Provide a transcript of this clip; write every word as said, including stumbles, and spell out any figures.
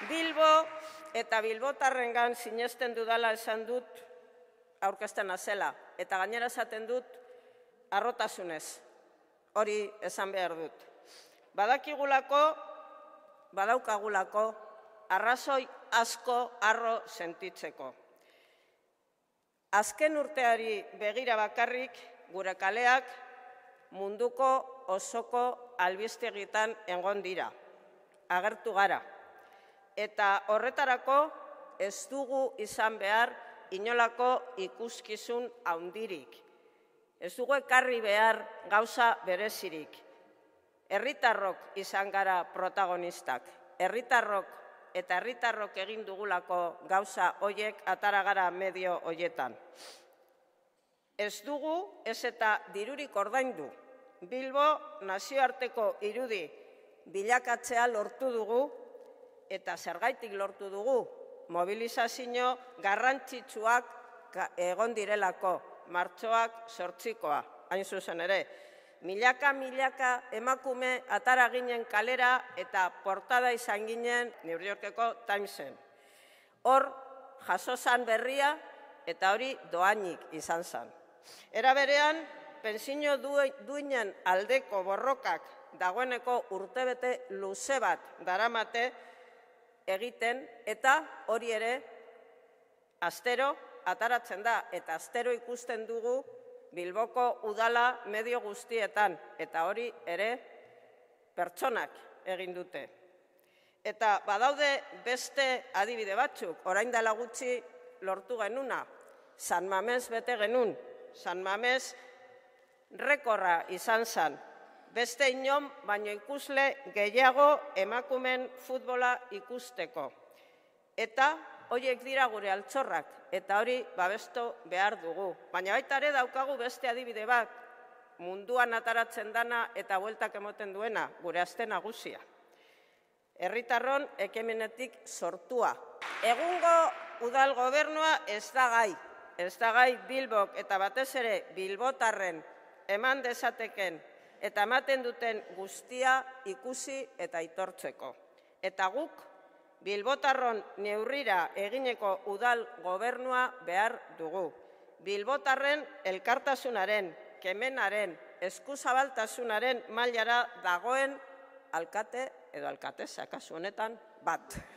Bilbo eta bilbotarrengan sinesten dudala esan dut aurkezten azela, eta gainera esaten dut harrotasunez, hori esan behar dut. Badakigulako, badaukagulako, arrazoi asko harro sentitzeko. Azken urteari begira bakarrik, gure kaleak munduko osoko albistegitan egon dira, agertu gara. Eta horretarako ez dugu izan behar inolako ikuskizun handirik. Ez dugu ekarri behar gauza berezirik. Herritarrok izan gara protagonistak. Herritarrok eta herritarrok egin dugulako gauza hoiek atara gara medio hoietan. Ez dugu ez eta dirurik ordaindu. Bilbo nazioarteko irudi bilakatzea lortu dugu eta zergaitik lortu dugu. Mobilizazio garrantzitsuak egon direlako, martxoak zortzikoa, hain zuzen ere. Milaka, milaka emakume atara ginen kalera eta portada izan ginen New Yorkeko Timesen. Hor jaso zan berria eta hori doainik izan zan. Era berean, pentsio duinen aldeko borrokak dagoeneko urtebete luze bat daramate egiten, eta hori ere astero ataratzen da, eta astero ikusten dugu Bilboko udala medio guztietan, eta hori ere pertsonak egin dute. Eta badaude beste adibide batzuk, orain dela gutxi lortu genuna, San Mames bete genuen, San Mames rekorra izan zen, beste inon baino ikusle gehiago emakumen futbola ikusteko. Eta horiek dira gure altxorrak, eta hori babestu behar dugu. Baina baita ere daukagu beste adibide bat, munduan ataratzen dana eta bueltak emoten duena, gure aste nagusia. Herritarron ekimenetik sortua. Egungo udal gobernua ez da gai, ez da gai Bilbok eta batez ere bilbotarren eman dezateken eta ematen duten guztia ikusi eta aitortzeko. Eta guk bilbotarron neurrira egineko udal gobernua behar dugu. Bilbotarren elkartasunaren, kemenaren, eskuzabaltasunaren mailara dagoen alkate edo alkatesa kasu honetan bat.